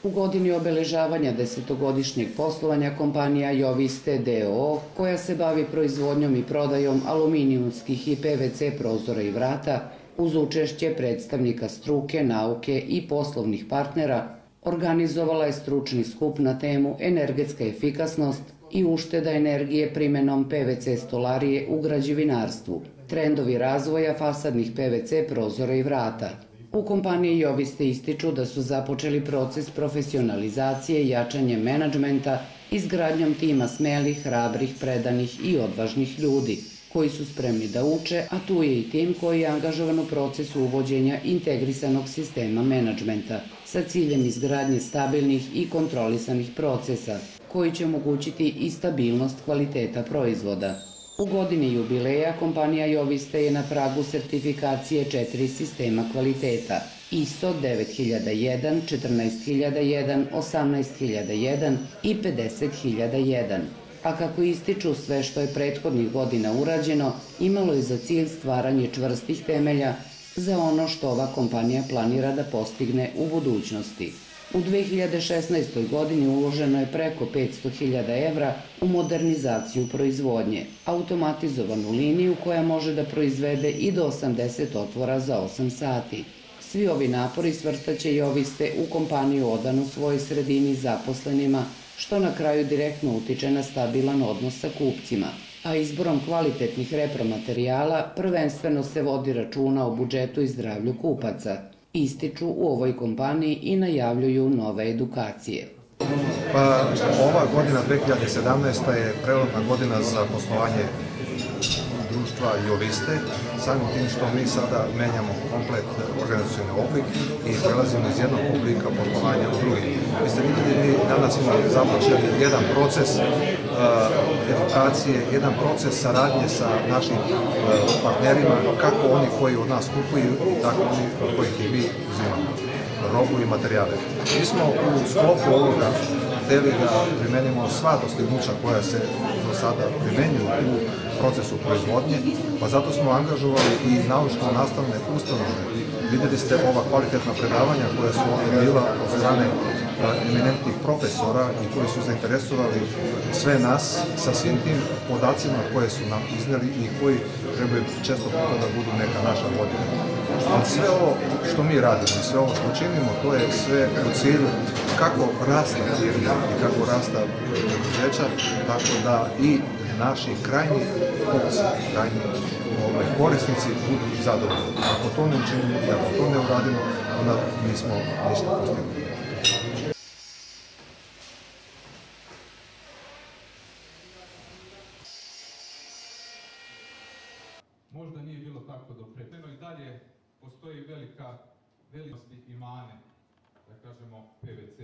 U godini obeležavanja 10-godišnjeg poslovanja kompanija Joviste d.o.o., koja se bavi proizvodnjom i prodajom aluminijumskih i PVC prozora i vrata, uz učešće predstavnika struke, nauke i poslovnih partnera, organizovala je stručni skup na temu energetska efikasnost i ušteda energije primenom PVC stolarije u građevinarstvu, trendovi razvoja fasadnih PVC prozora i vrata. U kompaniji Joviste ističu da su započeli proces profesionalizacije i jačanjem menadžmenta izgradnjom tima smelih, hrabrih, predanih i odvažnih ljudi, koji su spremni da uče, a tu je i tim koji je angažovan u procesu uvođenja integrisanog sistema menadžmenta sa ciljem izgradnje stabilnih i kontrolisanih procesa, koji će omogućiti i stabilnost kvaliteta proizvoda. U godini jubileja kompanija Joviste je na pragu sertifikacije 4 sistema kvaliteta ISO 9001, 14001, 18001 i 50001. A kako ističu sve što je prethodnih godina urađeno, imalo je za cilj stvaranje čvrstih temelja za ono što ova kompanija planira da postigne u budućnosti. U 2016. godini uloženo je preko 500.000 evra u modernizaciju proizvodnje, automatizovanu liniju koja može da proizvede i do 80 otvora za 8 sati. Svi ovi napori svrstaće Joviste u kompaniju odanu svojoj sredini zaposlenima, što na kraju direktno utiče na stabilan odnos sa kupcima. A izborom kvalitetnih repromaterijala prvenstveno se vodi računa o budžetu i zdravlju kupaca. Ističu u ovoj kompaniji i najavljuju nove edukacije. Ova godina 2017. je prelomna godina za poslovanje društva Joviste, samim tim što mi sada menjamo komplet organizacioni oblik i prelazimo iz jednog oblika poslovanja u drugi. Vi ste vidjeli, mi danas smo započeli jedan proces edukacije, jedan proces saradnje sa našim partnerima, kako oni koji od nas kupuju, tako oni od kojih i mi uzimamo robu i materijale. Mi smo u sklopu ovoga hteli da primenimo sva dostignuća koja se do sada primenjuju u procesu proizvodnje, pa zato smo angažovali i naučno-nastavne ustanove. Vidjeli ste ova kvalitetna predavanja koja su ovdje bila od strane eminentnih profesora i koji su zainteresovali sve nas sa svim tim podacima koje su nam izneli i koji trebaju često puta da budu neka naša vodilja. Ali sve ovo što mi radimo i sve ovo što činimo, to je sve u cilju kako rasta firma i kako rasta preduzeća, tako da i naši krajnji kupci, krajnji korisnici budu zadovoljni. Ako to ne učinimo i ako to ne uradimo, onda nismo ništa postigli. Možda nije bilo tako do pre. I dalje postoji velika i mane, da kažemo, PVC.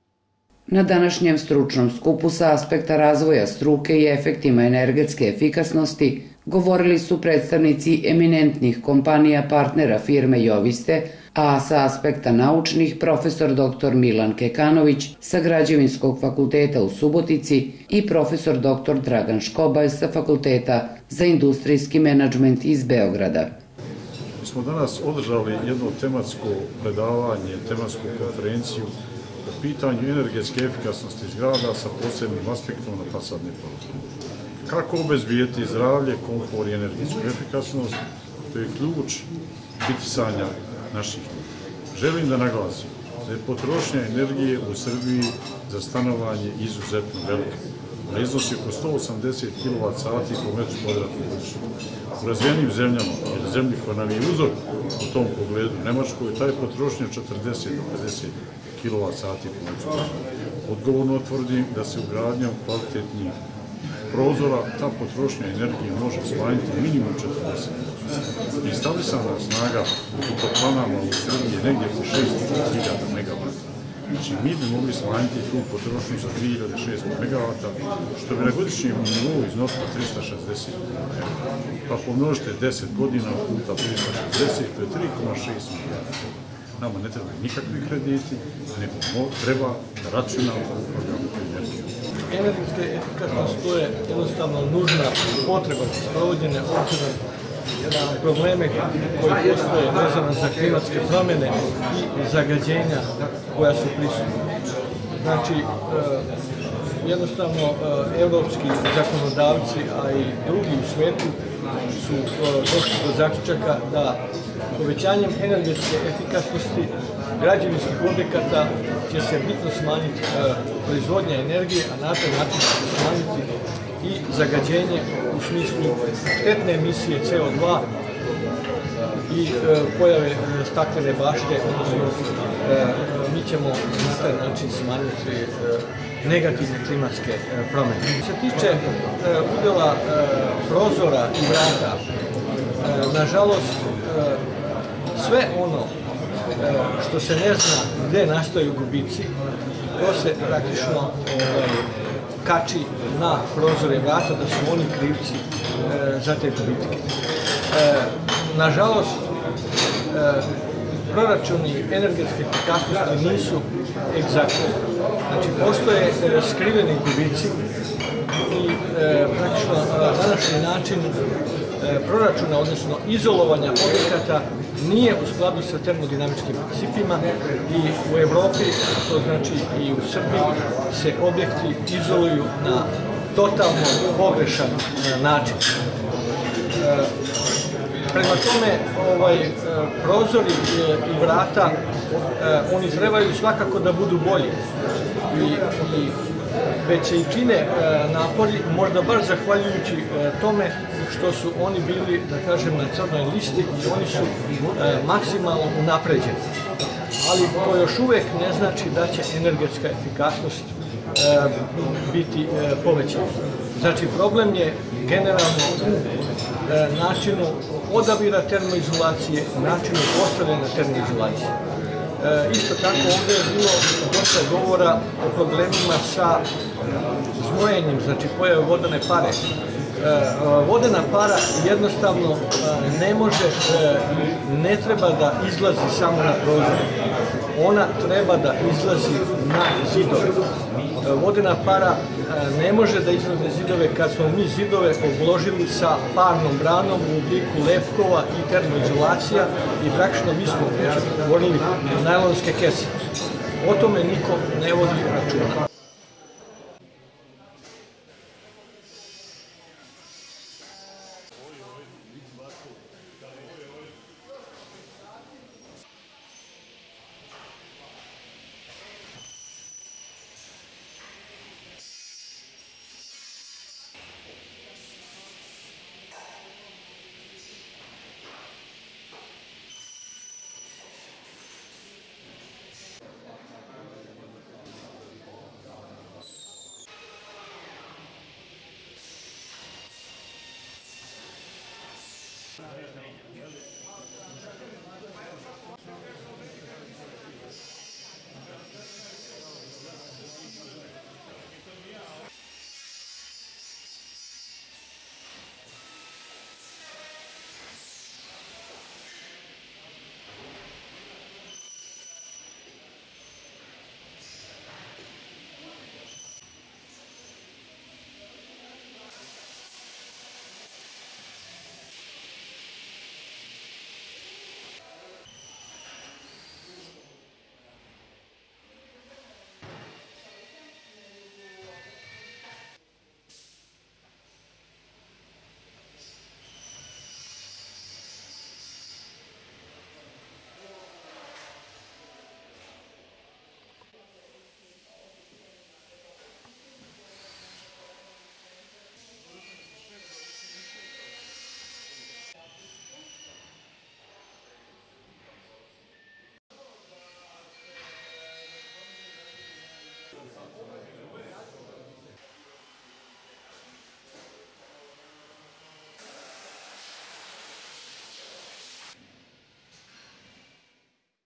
Na današnjem stručnom skupu sa aspekta razvoja struke i efektima energetske efikasnosti govorili su predstavnici eminentnih kompanija partnera firme Joviste, a sa aspekta naučnih profesor dr. Milan Kekanović sa Građevinskog fakulteta u Subotici i profesor dr. Dragan Škobaj sa Fakulteta za industrijski menadžment iz Beograda. Mi smo danas održali jedno tematsko predavanje, tematsku konferenciju o pitanju energetske efikasnosti zgrada sa posebnim aspektom na fasadne prozore. Kako obezbijeti zdravlje, komfor i energetsku efikasnost, to je ključ bitisanja naših ljudi. Želim da naglasim da je potrošnja energije u Srbiji za stanovanje izuzetno velika. Ona iznosi oko 180 kWh po metru kvadratnom godišnje. U razvijenim zemljama, ili zemlji koja nam je uzor u tom pogledu, Nemačkoj, taj potrošnja 40 do 50 kWh po metru. Odgovorno tvrdim da se ugradnjom kvalitetnih prozora ta potrošnja energije može smanjiti minimum 40%. Instalisana snaga u toplanama u Srbiji je negdje oko 6.000 MW. Znači, mi bi mogli smanjiti tu potrošnju za 3.600 MW, što bi na godišnjem nivou iznosilo 360 MW. Pa pomnožite 10 godina puta 360, to je 3,6 milijarda. Nama ne treba nikakvi krediti, nego treba da računamo upravljamo tu energiju. Energetska efikasnost to je jednostavno nužna potreba sprovođenja obzirom na probleme koji postoje vezano za klimatske promjene i zagađenja koja su prisutna. Znači, jednostavno, evropski zakonodavci, a i drugi u svetu su došli do zaključaka da povećanjem energetske efikasnosti građevinskih objekata će se bitno smanjiti proizvodnja energije, a na taj način će se smanjiti i zagađenje u smislu štetne emisije CO2 i pojave staklene bašte, odnosno mi ćemo na taj način smanjiti negativne klimatske promjene. Što se tiče udjela prozora i vrata, nažalost, sve ono što se ne zna gde nastaju gubici, to se praktično kači na prozore i vrata, da su oni krivci za te gubitke. Nažalost, proračuni energetske efikasnosti nisu egzaktni. Znači, postoje skriveni gubici i praktično današnji način proračuna, odnosno izolovanja objekata, nije u skladu sa termodinamičkim principima i u Evropi, to znači i u Srbiji, se objekti izoluju na totalno pogrešan način. Prema tome, prozori i vrata, oni trebaju svakako da budu bolji i već se i čine napori, možda baš zahvaljujući tome što su oni bili, da kažem, na crnoj listi i oni su maksimalno unapređeni. Ali to još uvek ne znači da će energetska efikasnost biti povećana. Znači, problem je generalno u načinu odabira termoizolacije, načinu postavljanja termoizolacije. Isto tako ovdje je bilo dosta govora o problemima sa znojenjem, znači pojave vodene pare. Vodena para jednostavno ne treba da izlazi samo na prozor. Ona treba da izlazi na zidove. Vodena para ne može da izlazi zidove kad smo mi zidove obložili sa parnom branom u obliku lepkova i termoizolacija i praktično mi smo otvorili najlonske kese. O tome niko ne vodi računa.